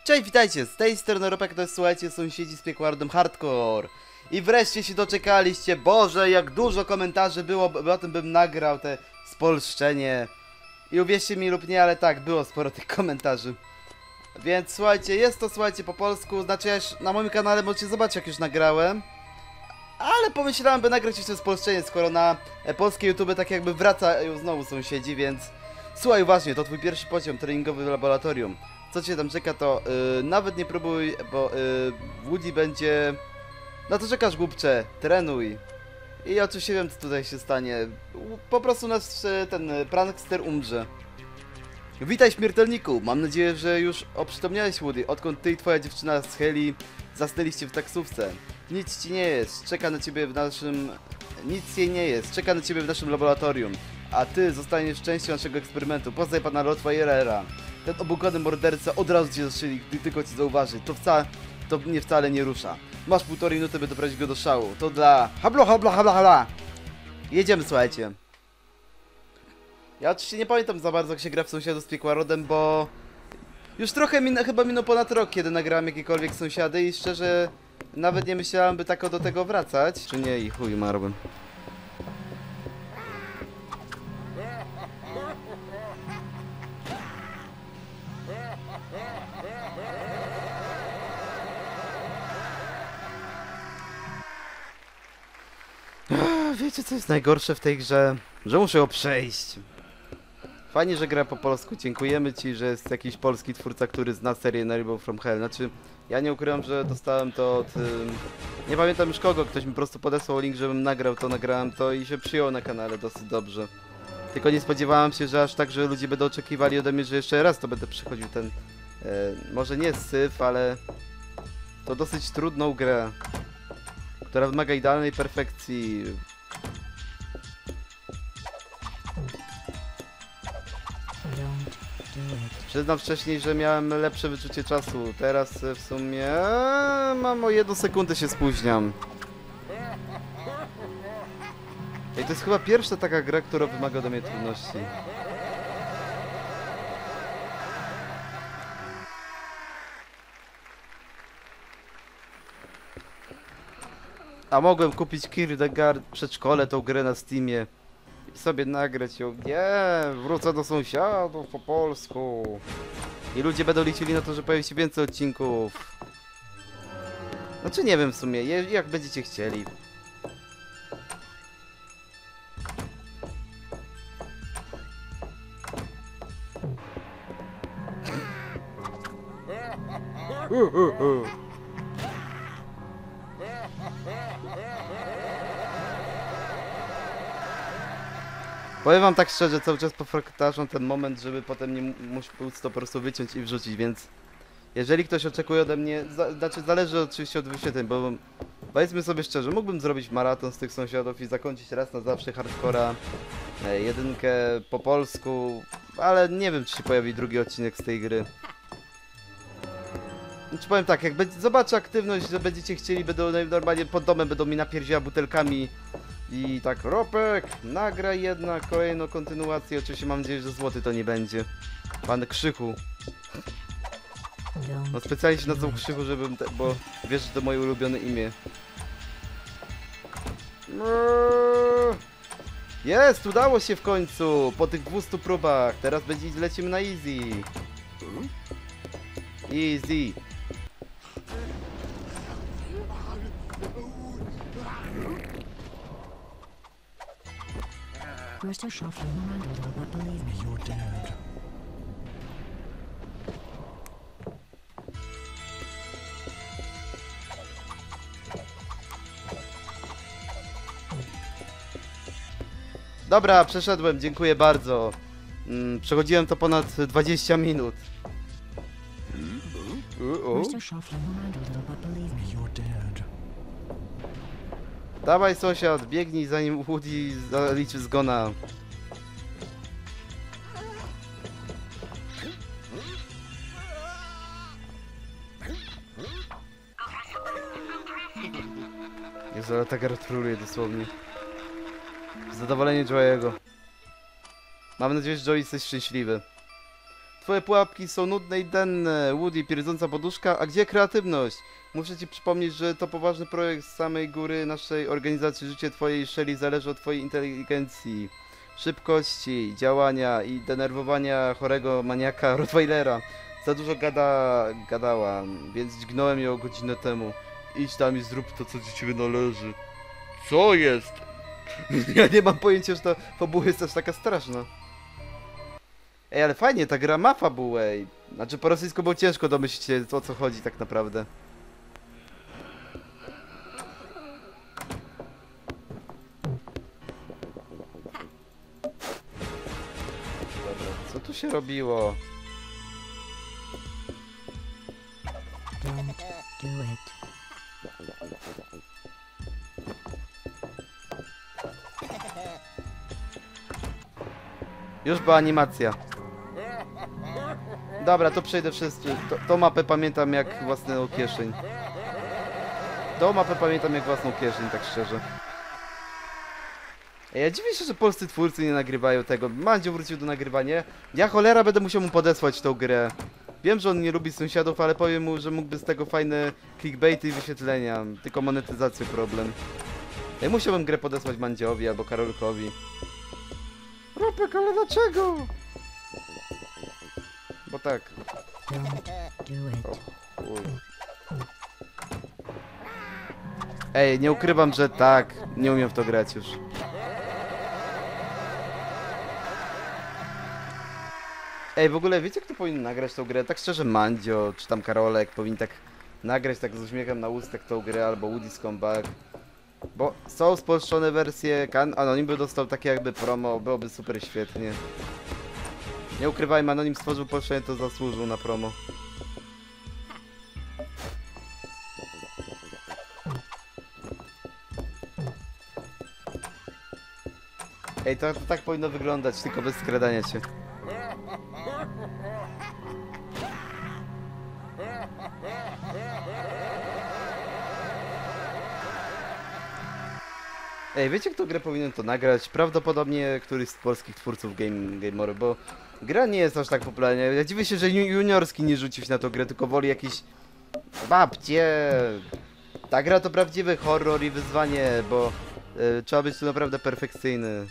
Cześć, witajcie, z tej strony Ropek, to jest, słuchajcie, sąsiedzi z Piekłardem Hardcore. I wreszcie się doczekaliście, Boże, jak dużo komentarzy było, bo o tym bym nagrał, te spolszczenie. I uwierzcie mi lub nie, ale tak, było sporo tych komentarzy. Więc słuchajcie, jest to, słuchajcie, po polsku, znaczy ja już na moim kanale możecie zobaczyć, jak już nagrałem. Ale pomyślałem, by nagrać jeszcze spolszczenie, skoro na polskie YouTube tak jakby wracają znowu sąsiedzi, więc... Słuchaj uważnie, to twój pierwszy poziom treningowy w laboratorium. Co cię tam czeka, to nawet nie próbuj, bo w Łodzi będzie... No to czekasz, głupcze, trenuj. I oczywiście wiem, co tutaj się stanie. Po prostu nasz ten prankster umrze. Witaj, śmiertelniku, mam nadzieję, że już oprzytomniałeś, Woody, odkąd ty i twoja dziewczyna z Heli zasnęliście w taksówce. Nic ci nie jest, czeka na ciebie w naszym... Nic jej nie jest, czeka na ciebie w naszym laboratorium. A ty zostaniesz częścią naszego eksperymentu. Poznaj pana Rottweilera. Ten obłukany morderca od razu cię zastrzeli, gdy tylko cię zauważy. To mnie wcale nie rusza. Masz 1,5 minuty, by doprowadzić go do szału. To dla... Hablo, habla, habla, habla. Jedziemy, słuchajcie. Ja oczywiście nie pamiętam za bardzo, jak się gra w Sąsiadów z Piekłarodem, bo... Już trochę chyba minął ponad rok, kiedy nagrałem jakiekolwiek Sąsiady i szczerze... Nawet nie myślałem, by tak do tego wracać. Czy nie? I chuj, umarłem. Wiecie, co jest najgorsze w tej grze? Że muszę ją przejść. Fajnie, że gra po polsku. Dziękujemy ci, że jest jakiś polski twórca, który zna serię Naribał from Hell. Znaczy, ja nie ukrywam, że dostałem to od... nie pamiętam już kogo. Ktoś mi po prostu podesłał link, żebym nagrał to, nagrałem to i się przyjął na kanale dosyć dobrze. Tylko nie spodziewałem się, że aż tak, że ludzie będą oczekiwali ode mnie, że jeszcze raz to będę przychodził ten... może nie syf, ale... To dosyć trudną grę, która wymaga idealnej perfekcji. Przyznam wcześniej, że miałem lepsze wyczucie czasu. Teraz w sumie mam o 1 sekundę się spóźniam. I to jest chyba pierwsza taka gra, która wymaga ode mnie trudności. A mogłem kupić Kierkegaard przedszkole, tą grę na Steamie i sobie nagrać ją. Nie, wrócę do Sąsiadów po polsku. I ludzie będą liczyli na to, że pojawi się więcej odcinków. Znaczy nie wiem w sumie, jak będziecie chcieli. Powiem wam tak szczerze, cały czas powtarzam ten moment, żeby potem nie móc to po prostu wyciąć i wrzucić, więc... Jeżeli ktoś oczekuje ode mnie, znaczy zależy oczywiście od wyświetleń, bo... Powiedzmy sobie szczerze, mógłbym zrobić maraton z tych sąsiadów i zakończyć raz na zawsze hardcora, jedynkę po polsku, ale nie wiem, czy się pojawi drugi odcinek z tej gry. Znaczy powiem tak, jak zobaczę aktywność, że będziecie chcieli, będą normalnie pod domem, będą mi napierdziała butelkami. I tak, Ropek, nagraj jednak kolejną kontynuację. Oczywiście mam nadzieję, że złoty to nie będzie. Pan Krzychu. No specjalnie się nazwał Krzychu, żebym... bo wiesz, że to moje ulubione imię. Jest! Udało się w końcu! Po tych 200 próbach. Teraz lecimy na easy. Easy. Mr. Shuffling around but believe me, you're dead. Dobra, przeszedłem, dziękuję bardzo. Przechodziłem to ponad 20 minut. Mr. Shuffling around but believe me, you're dead. Dawaj, sąsiad, biegnij zanim Woody zaliczy zgona. Jezu, ale ta gra troluje dosłownie. Zadowolenie Joey'ego. Mam nadzieję, że Joey jesteś szczęśliwy. Twoje pułapki są nudne i denne. Woody, pierdząca poduszka, a gdzie kreatywność? Muszę ci przypomnieć, że to poważny projekt z samej góry naszej organizacji. Życie twojej Shelly zależy od twojej inteligencji, szybkości, działania i denerwowania chorego maniaka Rottweilera. Za dużo gadała, więc dźgnąłem ją godzinę temu. Idź tam i zrób to, co ci ciebie należy. Co jest? Ja nie mam pojęcia, że ta fabuła jest aż taka straszna. Ej, ale fajnie, ta gra ma fabułę. Znaczy po rosyjsku było ciężko domyślić się, o co chodzi tak naprawdę. Dobra, co tu się robiło? Don't do it. Już była animacja. Dobra, to przejdę wszyscy. Tą mapę pamiętam jak własną kieszeń. Tą mapę pamiętam jak własną kieszeń, tak szczerze. Ej, ja dziwię się, że polscy twórcy nie nagrywają tego. Mandzio wrócił do nagrywania. Ja cholera będę musiał mu podesłać tą grę. Wiem, że on nie lubi sąsiadów, ale powiem mu, że mógłby z tego fajne clickbaity i wyświetlenia. Tylko monetyzację problem. Ja musiałbym grę podesłać Mandziowi albo Karolkowi. Ropek, ale dlaczego? Bo tak. Don't do it. Chuj. Ej, nie ukrywam, że tak. Nie umiem w to grać już. Ej, w ogóle wiecie, kto powinien nagrać tą grę? Tak szczerze, Mandzio, czy tam Karolek powinien tak nagrać tak z uśmiechem na ustach tą grę, albo Woody's Comeback. Bo są spolszczone wersje, Anonim by dostał takie jakby promo, byłoby super świetnie. Nie ukrywajmy, Anonim stworzył polszczenie, to zasłużył na promo. Ej, to tak powinno wyglądać, tylko bez skradania się. Ej, wiecie, kto grę powinien to nagrać? Prawdopodobnie któryś z polskich twórców Gameory, bo gra nie jest aż tak popularna. Ja dziwię się, że Juniorski nie rzucił się na tą grę, tylko woli jakieś babcie. Ta gra to prawdziwy horror i wyzwanie, bo trzeba być tu naprawdę perfekcyjny.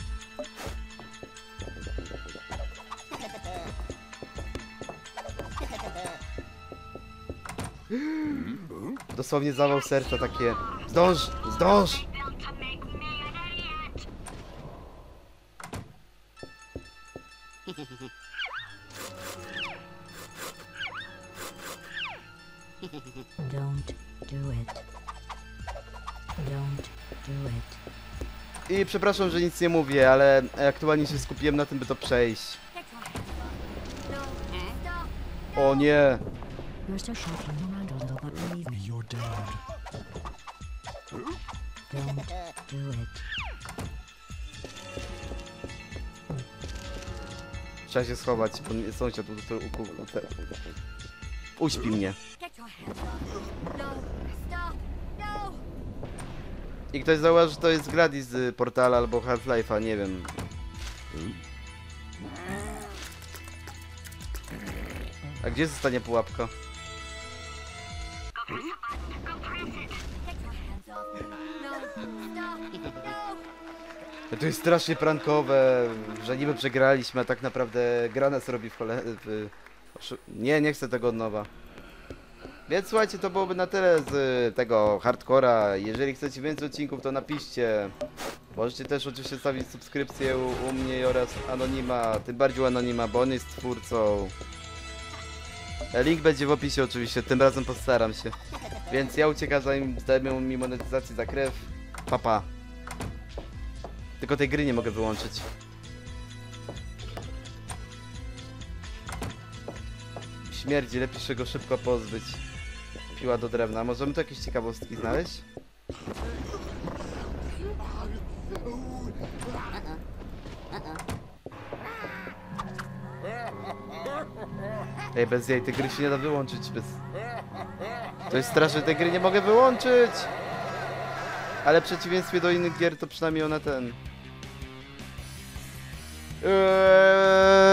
Dosłownie zawał serca takie. Zdąż! Zdąż! Don't do it. Don't do it. I przepraszam, że nic nie mówię, ale aktualnie się skupiłem na tym, by to przejść. O nie! You're so shocking around a little, but believe me, You're dead. don't do it. Trzeba się schować, bo sąsiad uśpi mnie. I ktoś zauważy, że to jest Gladys z Portala albo Half-Life'a, nie wiem. A gdzie zostanie pułapka? To jest strasznie prankowe, że niby przegraliśmy, a tak naprawdę gra nas robi nie chcę tego od nowa. Więc słuchajcie, to byłoby na tyle z tego hardcora. Jeżeli chcecie więcej odcinków, to napiszcie. Możecie też oczywiście stawić subskrypcję u mnie oraz Anonima, tym bardziej u Anonima, bo on jest twórcą. Link będzie w opisie oczywiście, tym razem postaram się. Więc ja uciekam, zanim zdejmę mi monetyzację za krew. Papa. Tylko tej gry nie mogę wyłączyć. Śmierdzi, lepiej się go szybko pozbyć. Piła do drewna. Możemy tu jakieś ciekawostki znaleźć? Ej, bez jej, tej gry się nie da wyłączyć bez... To jest straszne, tej gry nie mogę wyłączyć! Ale w przeciwieństwie do innych gier to przynajmniej ona ten...